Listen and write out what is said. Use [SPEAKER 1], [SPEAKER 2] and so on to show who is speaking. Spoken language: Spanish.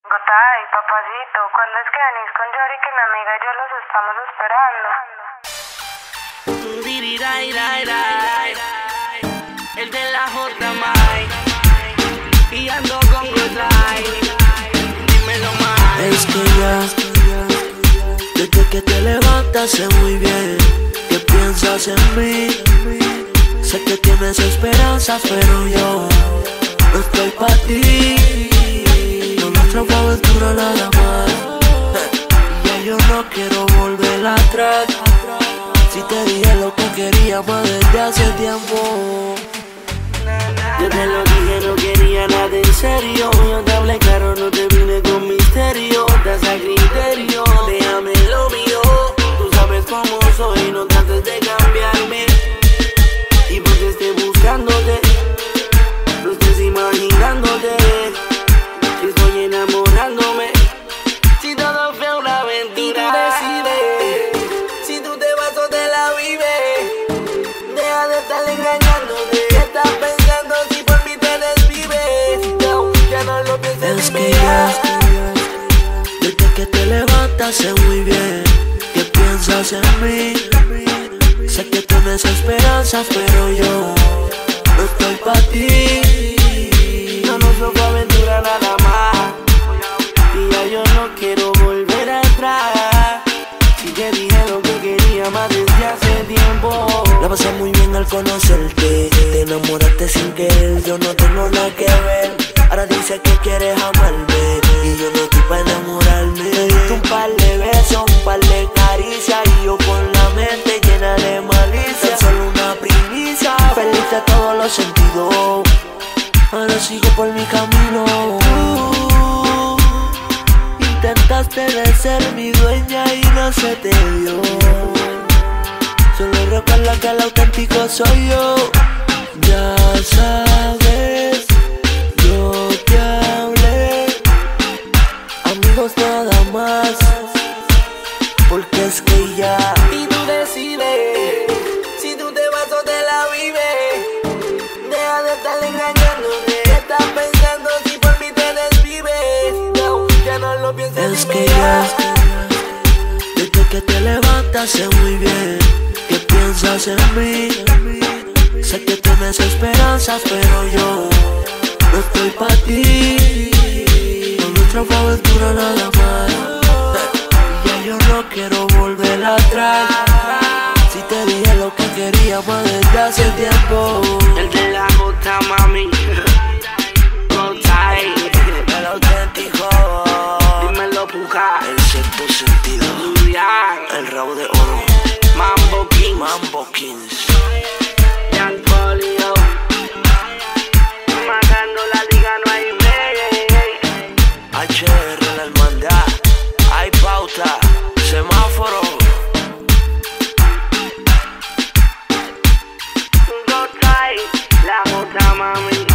[SPEAKER 1] Gotay, papacito, ¿cuándo es que venís con Yori que mi amiga y yo los estamos esperando?
[SPEAKER 2] El de la J Mike y ando con Gotay. Dímelo más.
[SPEAKER 3] Es que ya, desde que te levantas sé muy bien que piensas en mí. Sé que tienes esperanzas, pero yo no estoy pa' ti. No nuestra fue aventura nada más. Ya yo no quiero volver atrás. Si te dije lo que queríamos desde hace tiempo.
[SPEAKER 2] Yo te lo dije, no quería nada en serio. Yo te hablé claro, no te vine con misterio. Das a criterio, déjame lo mío. Tú sabes cómo soy, no trates de cambiarme. Y porque esté buscándote, no estés imaginándote que estoy enamorándome. Si todo fue una aventura, y tú decides si tú te vas o te la vives. Deja de estar engañándote. Estás pensando si por mí te desvives. No, ya no lo pienses.
[SPEAKER 3] Es que ya, desde que te levantas sé muy bien que piensas en mí. Sé que tienes esperanzas, pero yo no estoy pa' ti.
[SPEAKER 2] No nos fue aventura nada más. Y ya yo no quiero volver atrás. Si te dije lo que quería más desde hace tiempo.
[SPEAKER 3] La pasé muy bien al conocerte. Te enamoraste sin querer, yo no tengo nada que ver. Ahora dices que quieres amarme y yo no estoy pa' enamorarme. Me diste un par de besos, un par de caricias y yo con la mente llena de malicia. Tan solo una primicia, feliz de todos los sentidos. Ahora sigo por mi camino. Tú intentaste de ser mi dueña y no se te dio. Solo recuerda que el auténtico soy yo. Ya sabes, yo te hablé, amigos nada más, porque es que ya.
[SPEAKER 2] Y tú decides si tú te vas o te la vives. Deja de estar engañándote. Estás pensando si por mí te desvives. No, ya no lo pienses.
[SPEAKER 3] Es que ya, desde que te levantas sé muy bien que piensas en mí. Sé que tienes esperanzas, pero yo no estoy pa' ti. No nuestra fue aventura nada más. Ya yo no quiero volver atrás. Si te dije lo que queríamos desde hace tiempo.
[SPEAKER 2] El de la J mami. Gotay.
[SPEAKER 3] El auténtico.
[SPEAKER 2] Dímelo puja.
[SPEAKER 3] El sexto sentido.
[SPEAKER 2] Julián.
[SPEAKER 3] El rabo de oro.
[SPEAKER 2] Mambo King.
[SPEAKER 3] Mambo Kings.
[SPEAKER 2] Young Polio. Matando la liga, no hay break.
[SPEAKER 3] HR, la hermandad. Hay pauta. Semáforo.
[SPEAKER 2] Gotay. La J mami.